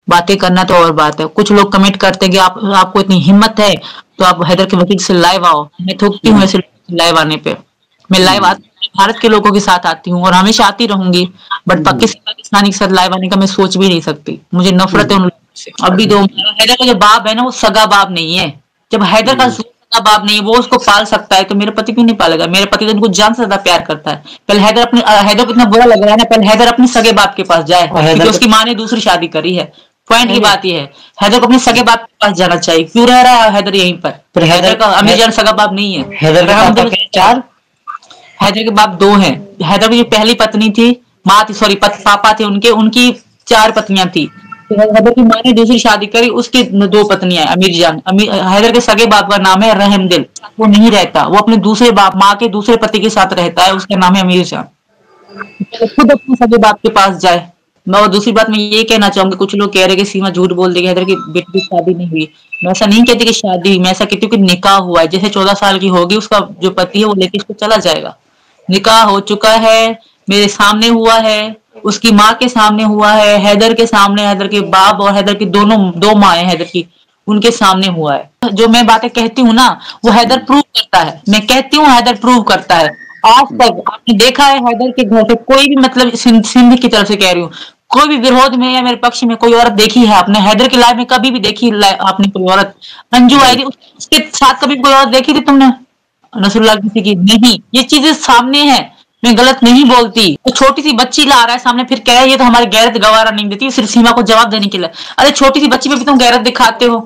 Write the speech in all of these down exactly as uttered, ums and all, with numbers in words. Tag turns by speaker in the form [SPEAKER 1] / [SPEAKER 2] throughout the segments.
[SPEAKER 1] बातें करना तो और बात है। कुछ लोग कमेंट करते हैं कि आप आपको इतनी हिम्मत है तो आप हैदर के वकील से लाइव आओ। मैं थोकती हूँ ऐसे लाइव आने पे। मैं लाइव आती भारत के लोगों के साथ आती हूँ और हमेशा आती रहूंगी, बट पाकिस्तानी के साथ लाइव आने का मैं सोच भी नहीं सकती। मुझे नफरत है उन लोगों से। अभी तो हैदर का जो बाप है ना वो सगा बाप नहीं है। जब हैदर का सगा बाप नहीं है, वो उसको पाल सकता है तो मेरे पति क्यों नहीं पालेगा? मेरे पति तो उनको जान से ज्यादा प्यार करता है। पहले हैदर अपने हैदर को इतना बुरा लग रहा है ना, पहले हैदर अपने सगे बाप के पास जाए क्योंकि उसकी माँ ने दूसरी शादी करी है। पॉइंट की बात ये है, हैदर को अपने सगे बाप के पास जाना चाहिए। क्यों रह रहा है हैदर यहीं पर? पर हैदर का अमीर जान सगा बाप नहीं है। हैदर चार हैदर के बाप दो हैं। हैदर की जो पहली पत्नी थी, माँ थी, सॉरी पापा थे उनके, उनकी चार पत्नियां थी। हैदर की माँ ने दूसरी शादी करी, उसकी दो पत्नियां हैं। अमीर जान अमीर हैदर के सगे बाप का नाम है रहमदिल। वो नहीं रहता, वो अपने दूसरे बाप माँ के दूसरे पति के साथ रहता है, उसका नाम है अमीर जान। खुद अपने सगे बाप के पास जाए। मैं और दूसरी बात मैं ये कहना चाहूंगी, कुछ लोग कह रहे कि सीमा झूठ बोल देगी, हैदर की बेटी की शादी नहीं हुई। मैं ऐसा नहीं कहती कि शादी हुई, मैं ऐसा कहती हूँ कि निकाह हुआ है। जैसे चौदह साल की होगी उसका जो पति है वो लेके इसको चला जाएगा। निकाह हो चुका है, मेरे सामने हुआ है, उसकी माँ के सामने हुआ है, हैदर के सामने, हैदर के बाप और हैदर की दोनों दो माएँ हैदर की, उनके सामने हुआ है। जो मैं बातें कहती हूँ ना वो हैदर प्रूव करता है। मैं कहती हूँ हैदर प्रूव करता है। आज तक आपने देखा है हैदर के घर से कोई भी, मतलब सिंध, सिंध की तरफ से कह रही हूँ, कोई भी विरोध में या मेरे पक्ष में कोई औरत देखी है आपने? हैदर की लाइफ में कभी भी देखी आपने कोई औरत? अंजू आई थी, उसके साथ कभी कोई औरत देखी थी तुमने? नसरुल्लाह किसी की नहीं। ये चीजें सामने है, मैं गलत नहीं बोलती। तो छोटी सी बच्ची ला रहा है सामने, फिर कह रहा है ये तो हमारी गैरत गवारा नहीं देती, सिर्फ सीमा को जवाब देने के लिए। अरे छोटी सी बच्ची पे भी तुम गैरत दिखाते हो।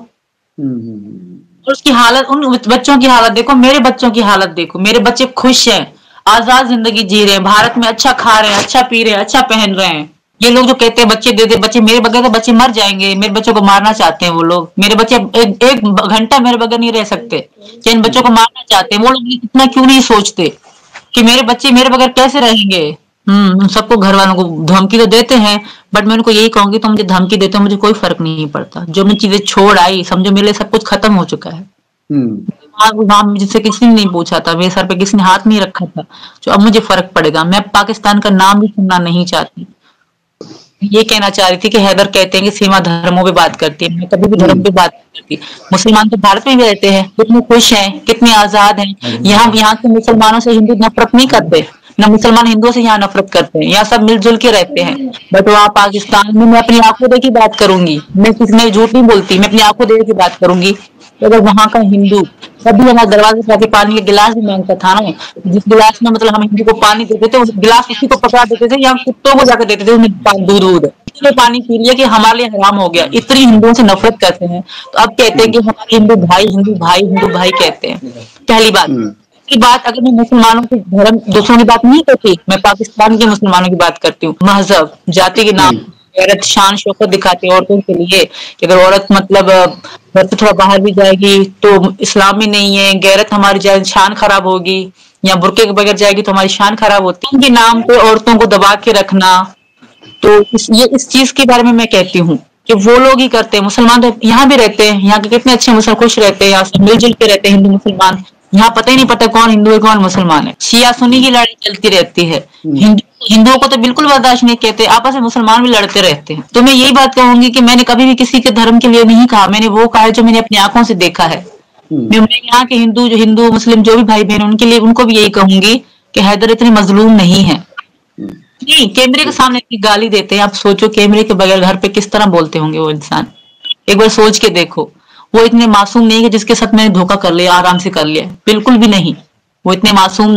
[SPEAKER 1] और उसकी हालत, उन बच्चों की हालत देखो, मेरे बच्चों की हालत देखो। मेरे बच्चे खुश हैं, आजाद जिंदगी जी रहे हैं, भारत में अच्छा खा रहे हैं, अच्छा पी रहे हैं, अच्छा पहन रहे हैं। ये लोग जो कहते हैं बच्चे दे दे बच्चे, मेरे बगैर तो बच्चे मर जाएंगे। मेरे बच्चों को मारना चाहते हैं वो लोग। मेरे बच्चे एक, एक घंटा मेरे बगैर नहीं रह सकते, कि इन बच्चों को मारना चाहते हैं वो लोग। इतना क्यों नहीं सोचते कि मेरे बच्चे मेरे बगैर कैसे रहेंगे? हम्म सबको घर वालों को धमकी तो देते हैं, बट मैं उनको यही कहूंगी तुम मुझे धमकी देते हो, मुझे कोई फर्क नहीं पड़ता। जो मैं चीजें छोड़ आई, समझो मेरे लिए सब कुछ खत्म हो चुका है। वहां जिससे किसी ने नहीं पूछा था, मेरे सर पे किसी ने हाथ नहीं रखा था, जो अब मुझे फर्क पड़ेगा। मैं पाकिस्तान का नाम भी सुनना नहीं चाहती। ये कहना चाह रही थी कि हैदर कहते हैं कि सीमा धर्मों पे बात करती है, मैं कभी भी धर्म पे बात नहीं करती। मुसलमान तो भारत में भी रहते हैं, कितने खुश हैं, कितने आजाद हैं। यहाँ यहाँ के मुसलमानों से हिंदू नफरत नहीं करते, न मुसलमान हिंदुओं से यहाँ नफरत करते हैं। यहाँ सब मिलजुल के रहते हैं। बट वहाँ पाकिस्तान में मैं अपनी आंखों देखी बात करूंगी, मैं किसी में झूठ नहीं बोलती, मैं अपनी आंखों देखी बात करूंगी। अगर वहां का हिंदू कभी हमारे दरवाजे पे आके पानी का गिलास भी मांगता था ना, जिस गिलास में मतलब हम हिंदू को पानी देते थे, उस गिलास उसी को पकड़ा देते थे या कुत्तों को जाकर देते थे, उन्हें दूध दूध इसलिए पानी पी लिया कि हमारे लिए हराम हो गया। इतनी हिंदुओं से नफरत करते हैं, तो अब कहते हैं कि हमारे हिंदू भाई हिंदू भाई हिंदू भाई कहते हैं। पहली बात की बात, अगर मैं मुसलमानों के धर्म दूसरों की बात नहीं करती, मैं पाकिस्तान के मुसलमानों की बात करती हूँ। मजहब जाति के नाम गैरत शान शौकत दिखाते हैं औरतों के लिए कि अगर औरत मतलब घर से थोड़ा बाहर भी जाएगी तो इस्लाम में नहीं है, गैरत हमारी शान खराब होगी, या बुरके के बगैर जाएगी तो हमारी शान खराब होती है। उनके नाम पे औरतों को दबा के रखना, तो इस, ये इस चीज के बारे में मैं कहती हूँ कि वो लोग ही करते हैं। मुसलमान तो यहाँ भी रहते हैं, यहाँ के कितने अच्छे मुसलमान खुश रहते हैं, यहाँ से मिलजुल के रहते हैं हिंदू मुसलमान। यहाँ पता ही नहीं पता कौन हिंदू है कौन मुसलमान है। शिया सुन्नी की लड़ाई चलती रहती है। हिंदू हिंदुओं को तो बिल्कुल बर्दाश्त नहीं कहते, आपस में मुसलमान भी लड़ते रहते हैं। तो मैं यही बात कहूंगी कि मैंने कभी भी किसी के धर्म के लिए नहीं कहा, मैंने वो कहा है जो मैंने अपनी आंखों से देखा है। मैं यहाँ के हिंदू जो हिंदू मुस्लिम जो भी भाई बहन उनके लिए उनको भी यही कहूंगी कि हैदर इतनी मजलूम नहीं है। नहीं, कैमरे के सामने इतनी गाली देते हैं, आप सोचो कैमरे के बगैर घर पे किस तरह बोलते होंगे वो इंसान। एक बार सोच के देखो, वो इतने मासूम नहीं है जिसके साथ मैंने धोखा कर लिया, आराम से कर लिया, बिल्कुल भी नहीं। वो इतने मासूम,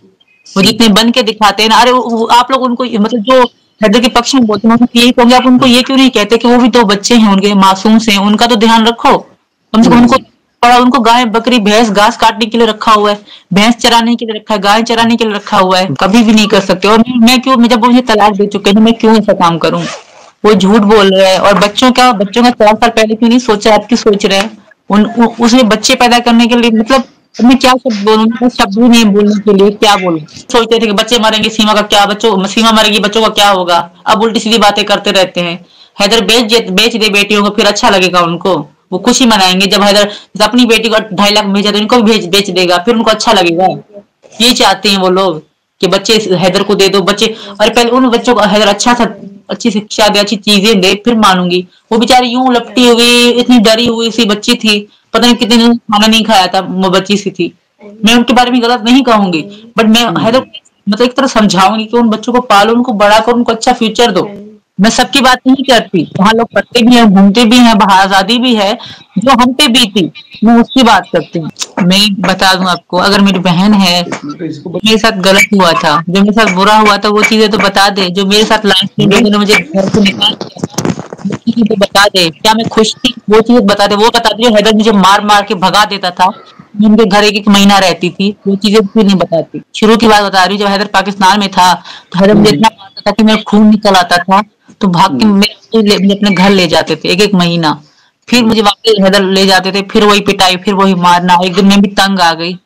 [SPEAKER 1] वो जितने बन के दिखाते हैं ना, अरे आप लोग उनको मतलब जो हैदर के पक्ष में बोलते हैं यही कहोगे, आप उनको ये क्यों नहीं कहते कि वो भी दो बच्चे हैं उनके, मासूम से, उनका तो ध्यान रखो कम से कम। उनको पड़ा, उनको गाय बकरी भैंस घास काटने के लिए रखा हुआ है, भैंस चराने के लिए रखा है, गाय चराने के लिए रखा हुआ है, कभी भी नहीं कर सकते। और मैं क्यों, मैं जब मुझे तलाक दे चुके हैं मैं क्यों ऐसा काम करूं? वो झूठ बोल रहा है। और बच्चों का बच्चों का चार साल पहले क्यों नहीं सोचा, आप क्यों सोच रहे हैं? उन उसने बच्चे पैदा करने के लिए, मतलब मैं क्या शब्द बोलूं, शब्द भी नहीं बोलने के लिए, क्या बोलूं। सोचते थे कि बच्चे मरेंगे, सीमा का क्या, बच्चों सीमा मरेगी बच्चों का क्या होगा। अब उल्टी सीधी बातें करते रहते हैं। हैदर बेच बेच दे बेटियों को, फिर अच्छा लगेगा उनको, वो खुशी मनाएंगे। जब हैदर अपनी बेटी को ढाई लाख भेजा तो इनको भी बेच बेच देगा, फिर उनको अच्छा लगेगा। ये चाहते हैं वो लोग कि बच्चे हैदर को दे दो बच्चे। और पहले उन बच्चों को हैदर अच्छा था, अच्छी शिक्षा दे, अच्छी चीजें दे, फिर मानूंगी। वो बेचारी यूं लपटी हुई, इतनी डरी हुई सी बच्ची थी, पता नहीं कितने दिन खाना नहीं खाया था, वो बच्ची सी थी। मैं उनके बारे में गलत नहीं कहूंगी, बट मैं हैदर मतलब एक तरह समझाऊंगी कि उन बच्चों को पालो, उनको बड़ा करो, उनको अच्छा फ्यूचर दो। मैं सबकी बात नहीं करती, वहाँ लोग पढ़ते भी हैं, घूमते भी हैं, बाहर आजादी भी है, जो हम पे बीती मैं उसकी बात करती हूँ। मैं बता दूं आपको, अगर मेरी बहन है, मेरे साथ गलत हुआ था, जो मेरे साथ बुरा हुआ था वो चीजें तो बता दे। जो मेरे साथ लास्ट में लोगों ने मुझे घर से निकाल दिया, वो चीजें तो बता दे। क्या मैं खुश थी, वो चीज बता दे। वो बता दे हैदर मुझे मार मार के भगा देता था, मैं उनके घर एक एक महीना रहती थी, वो चीजें भी नहीं बताती। शुरू की बात बता रही हूँ, जब हैदर पाकिस्तान में था तो हैदर मुझे इतना मारता था कि मेरा खून निकल आता था, तो भाग के मेरे ले- मुझे अपने घर ले जाते थे एक एक महीना। फिर मुझे वापस हैदर ले जाते थे, फिर वही पिटाई, फिर वही मारना। एक दिन मैं भी तंग आ गई,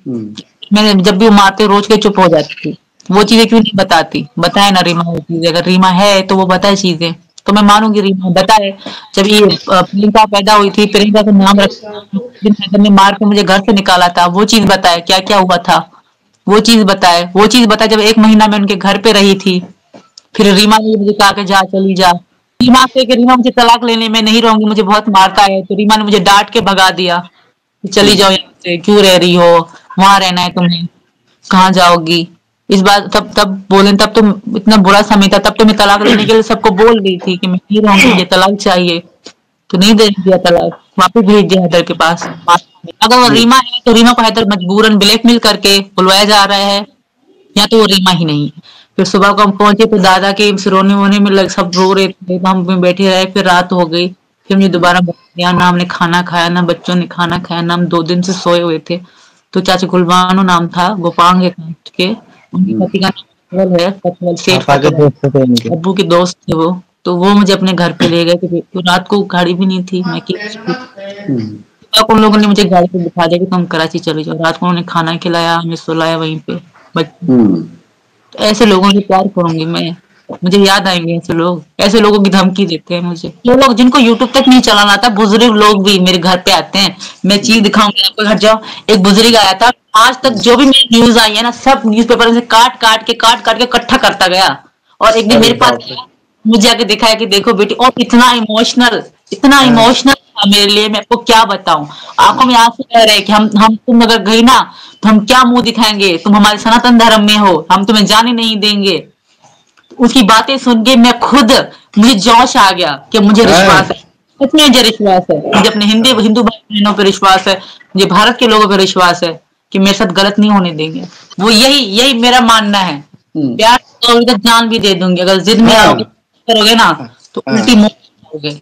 [SPEAKER 1] मैंने जब भी वो मारते रोज के चुप हो जाती थी। वो चीजें क्यों नहीं बताती? बताए ना रीमा वो चीजें, अगर रीमा है तो वो बताए चीजें, तो मैं मानूंगी रीमा बताए। जब ये अ, प्रियंका पैदा हुई थी, प्रियंका का नाम रखा, जिन हैदर ने मार के मुझे घर से निकाला था, वो चीज बताए, क्या क्या हुआ था वो चीज बताए। वो चीज बताए जब एक महीना मैं उनके घर पे रही थी। फिर रीमा ने मुझे कहा कि जा चली जा। रीमा से कि रीमा मुझे तलाक लेने में नहीं रहूंगी, मुझे बहुत मारता है, तो रीमा ने मुझे डांट के भगा दिया कि चली जाओ यहाँ से, क्यों रह रही हो, वहां रहना है तुम्हें, कहाँ जाओगी। इस बात तब तब बोले, तब तो इतना बुरा समय था, तब तो मैं तलाक लेने के लिए सबको बोल रही थी कि मैं नहीं रहूंगी, मुझे तलाक चाहिए, तो नहीं दे दिया तलाक, वापस भेज दिया हैदर के पास। अगर वो रीमा है तो रीमा को हैदर मजबूरन ब्लैकमेल करके बुलवाया जा रहा है, या तो वो रीमा ही नहीं है। फिर सुबह को हम पहुंचे तो दादा के रोने वोने में लग सब रो रहे थे, तो हम भी बैठे रहे, फिर रात हो गई। फिर मुझे दोबारा बुलाया, ना हमने खाना खाया, ना बच्चों ने खाना खाया, ना हम दो दिन से सोए हुए थे। तो चाचा गुलबानो नाम था, गोपांग के कास्ट के, उनके पति का नाम पटवल है, पटवल सेठ
[SPEAKER 2] पापा के
[SPEAKER 1] पटवल,
[SPEAKER 2] दोस्त थे उनके।
[SPEAKER 1] अब्बू के दोस्त थे वो। तो वो मुझे अपने घर पे ले गए थे, तो रात को गाड़ी भी नहीं थी, मैं अकेली थी। सुबह को उन लोगों ने मुझे गाड़ी पे बिठा दिया कि तुम कराची चले जाओ। रात को उन्होंने खाना खिलाया, हमें सुलाया वहीं पे। बच तो ऐसे लोगों से प्यार करूंगी मैं, मुझे याद आएंगे ऐसे लोग, ऐसे लोगों की धमकी देते हैं मुझे। वो लोग जिनको यूट्यूब तक नहीं चलाना आता, बुजुर्ग लोग भी मेरे घर पे आते हैं, मैं चीज दिखाऊंगी आपको, घर जाओ। एक बुजुर्ग आया था, आज तक जो भी मेरी न्यूज आई है ना, सब न्यूज़पेपर से काट काट के काट काट के इकट्ठा करता गया, और एक दिन मेरे पास आया, मुझे आके दिखाया कि देखो बेटी, और इतना इमोशनल, इतना इमोशनल था मेरे लिए, मैं आपको क्या बताऊं। आंखों में आंसू बह रहे कि हम हम तुम अगर गई ना तो हम क्या मुंह दिखाएंगे, तुम हमारे सनातन धर्म में हो, हम तुम्हें जाने नहीं देंगे। उसकी बातें सुन के मैं खुद, मुझे जोश आ गया कि मुझे विश्वास है, सच में मुझे विश्वास है, मुझे अपने हिंदी हिंदू भाई बहनों पर विश्वास है, मुझे भारत के लोगों पर विश्वास है कि मेरे साथ गलत नहीं होने देंगे। वो यही यही मेरा मानना है। प्यार करोगे तो जान भी दे दूंगी, अगर जिद में आओगे करोगे ना तो उल्टी मुंह खाओगे।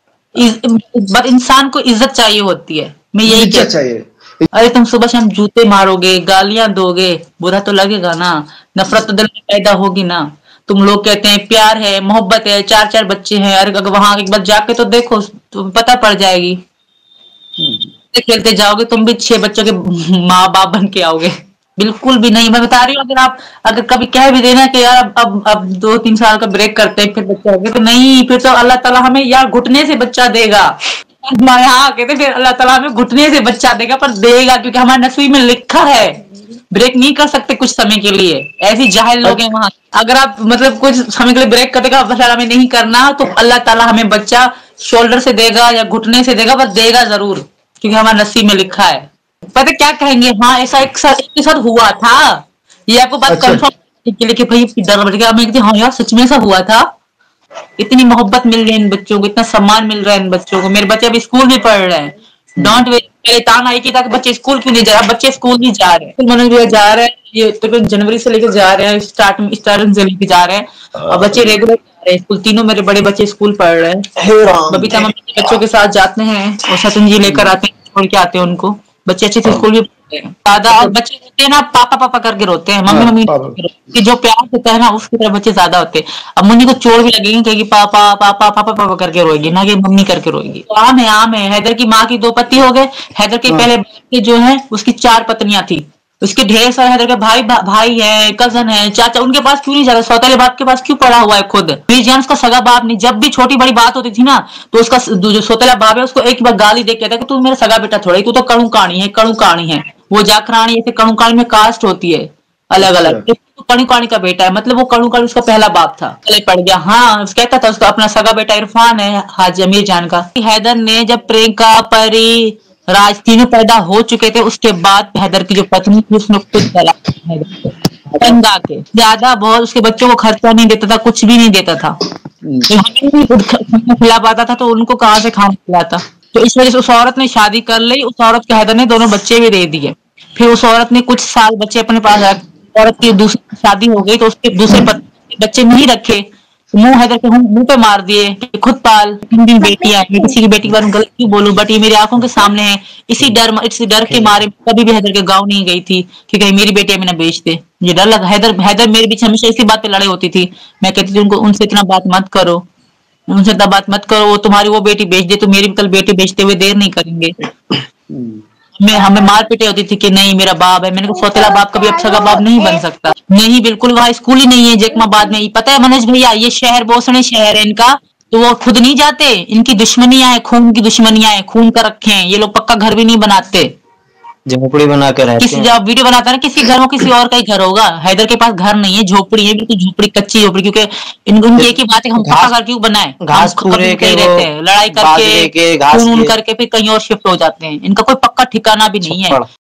[SPEAKER 1] इस- बस इंसान को इज्जत चाहिए होती है, मैं यही
[SPEAKER 3] इज्जत
[SPEAKER 1] कहती
[SPEAKER 3] चाहिए।
[SPEAKER 1] अरे तुम सुबह शाम जूते मारोगे, गालियां दोगे, बुरा तो लगेगा ना, नफरत तो दिल में पैदा होगी ना। तुम लोग कहते हैं प्यार है, मोहब्बत है, चार चार बच्चे हैं, अरे अगर वहां एक बार जाके तो देखो तो पता पड़ जाएगी। खेलते खेलते जाओगे तुम भी, छह बच्चों के माँ बाप बन के आओगे। बिल्कुल भी नहीं, मैं बता रही हूँ। अगर आप अगर कभी कह भी देना कि यार अब अब अब दो तीन साल का ब्रेक करते हैं फिर बच्चा हो गया, तो नहीं, फिर तो अल्लाह ताला हमें यार घुटने से बच्चा देगा। हमारे यहाँ कहते फिर अल्लाह ताला हमें घुटने से बच्चा देगा, पर देगा, क्योंकि हमारे नसीब में लिखा है। ब्रेक नहीं कर सकते कुछ समय के लिए, ऐसी जाहिल लोग हैं वहां। अगर आप मतलब कुछ समय के लिए ब्रेक कर देगा, अल्लाह हमें नहीं करना, तो अल्लाह ताला हमें बच्चा शोल्डर से देगा या घुटने से देगा, पर देगा जरूर, क्योंकि हमारे नसीब में लिखा है। पता क्या कहेंगे, हाँ ऐसा एक साथ एक के साथ हुआ था, ये आपको बात
[SPEAKER 3] अच्छा।
[SPEAKER 1] कंफर्म के लिए कि भाई डर बढ़ गया। मैं कहती हाँ यार सच में ऐसा हुआ था। इतनी मोहब्बत मिल रही है इन बच्चों को, इतना सम्मान मिल रहा है इन बच्चों को। मेरे बच्चे अभी स्कूल भी पढ़ रहे हैं। डोंट वे पहले ताना आई कि था कि बच्चे स्कूल क्यों नहीं जा रहे, बच्चे स्कूल भी जा रहे हैं। मनोज भैया जा रहे हैं, ये तकरीबन जनवरी से लेकर जा रहे हैं, स्टार्ट स्टार्टिंग से लेकर जा रहे हैं, और बच्चे रेगुलर जा रहे हैं स्कूल। तीनों मेरे बड़े बच्चे स्कूल पढ़ रहे हैं।
[SPEAKER 3] हे राम।
[SPEAKER 1] बबीता मम्मी के बच्चों के साथ जाते हैं, और सचिन जी लेकर आते हैं, छोड़ के आते हैं उनको। बच्चे अच्छे से स्कूल भी पढ़ते हैं। दादा और बच्चे होते हैं ना, पापा पापा करके रोते हैं, मम्मी
[SPEAKER 3] हाँ,
[SPEAKER 1] मम्मी
[SPEAKER 3] पापा।
[SPEAKER 1] करके रोते हैं। कि जो प्यार होता है ना उसकी तरफ बच्चे ज्यादा होते हैं। अब मुन्नी को चोट भी लगेगी, कहेगी पापा पापा पापा पापा करके रोएगी, ना कि मम्मी करके रोएगी। तो आम है आम है। हैदर की माँ की दो पति हो गए, हैदर के
[SPEAKER 3] हाँ।
[SPEAKER 1] पहले के जो है उसकी चार पत्नियां थी, उसके ढेर सारे हैदर के भाई भा, भाई है, कजन है, चाचा, उनके पास क्यों नहीं जाता? सौतेले बाप के पास क्यों पड़ा हुआ है खुद? जान उसका सगा बाप नहीं, जब भी छोटी बड़ी बात होती थी ना, तो उसका जो सौतेला बाप है उसको एक बार गाली दे के कहता कि तू मेरा सगा बेटा थोड़ा ही, तू तो कड़ू कहानी है, कड़ू कहानी है। वो जाकर रानी ऐसे कड़ू कहानी में कास्ट होती है, अलग
[SPEAKER 2] अच्छा।
[SPEAKER 1] अलग। कणु काणी का बेटा है, मतलब वो कणु काणी उसका पहला बाप था, पहले पड़ गया। हाँ, कहता था उसका अपना सगा बेटा इरफान है, हाजी अमीर जान का। हैदर ने जब प्रियंका, परी, राज तीनों पैदा हो चुके थे, उसके बाद हैदर की जो पत्नी थी उसने खुद तलाक हैदर को, तंग आके। ज्यादा बहुत उसके बच्चों को खर्चा नहीं देता था, कुछ भी नहीं देता था।
[SPEAKER 2] हम्म,
[SPEAKER 1] तो हमें भी खुद खाना खिला पाता था, तो उनको कहाँ से खाना खिलाता। तो इस वजह से उस औरत ने शादी कर ली, उस औरत के हैदर ने दोनों बच्चे भी दे दिए। फिर उस औरत ने कुछ साल बच्चे अपने पास रखे, औरत की दूसरी शादी हो गई तो उसके दूसरे पति ने बच्चे नहीं रखे, मुंह हैदर के मुंह मुंह पे मार दिए कि खुद पाल, तीन दिन बेटियां हैं। मैं किसी की बेटी के बारे में गलत क्यों बोलूं, बट ये मेरी आंखों के सामने है। इसी डर इसी डर के मारे कभी भी हैदर के गांव नहीं गई थी कि कहीं मेरी बेटी हमें ना बेच दे। मुझे डर लगा। हैदर हैदर मेरे बीच हमेशा इसी बात पे लड़ाई होती थी। मैं कहती थी उनको, उनसे इतना बात मत करो, उनसे इतना बात मत करो, वो तुम्हारी वो बेटी बेच दे तो मेरी भी कल बेटी बेचते हुए देर नहीं करेंगे।
[SPEAKER 2] हम्म,
[SPEAKER 1] मैं हमें मार पीटे होती थी कि नहीं मेरा बाप है। मैंने कहा सौतेला बाप कभी अच्छा का बाप नहीं बन सकता। नहीं, बिल्कुल वहाँ स्कूल ही नहीं है जैकमाबाद में। पता है मनोज भैया, ये शहर बोसने शहर है इनका, तो वो खुद नहीं जाते। इनकी दुश्मनियां हैं, खून की दुश्मनियां हैं, खून का रखे हैं। ये लोग पक्का घर भी नहीं बनाते।
[SPEAKER 2] झोपड़ी बना के रहते
[SPEAKER 1] किसी
[SPEAKER 2] हैं।
[SPEAKER 1] जब वीडियो बनाता है ना, किसी घर में किसी और का ही घर होगा। हैदर के पास घर नहीं है, झोपड़ी है, बिल्कुल झोपड़ी, कच्ची झोपड़ी। क्योंकि इन उनकी एक ही बात है, हम पक्का
[SPEAKER 2] घास
[SPEAKER 1] घर क्यों बनाए,
[SPEAKER 2] घास
[SPEAKER 1] हम कभी
[SPEAKER 2] पूरे के
[SPEAKER 1] कहीं
[SPEAKER 2] वो
[SPEAKER 1] रहते हैं, लड़ाई
[SPEAKER 2] बाजरे
[SPEAKER 1] करके
[SPEAKER 2] के घास
[SPEAKER 1] खून ऊन
[SPEAKER 2] के
[SPEAKER 1] करके फिर कहीं और शिफ्ट हो जाते हैं। इनका कोई पक्का ठिकाना भी नहीं है।
[SPEAKER 2] छप्पड़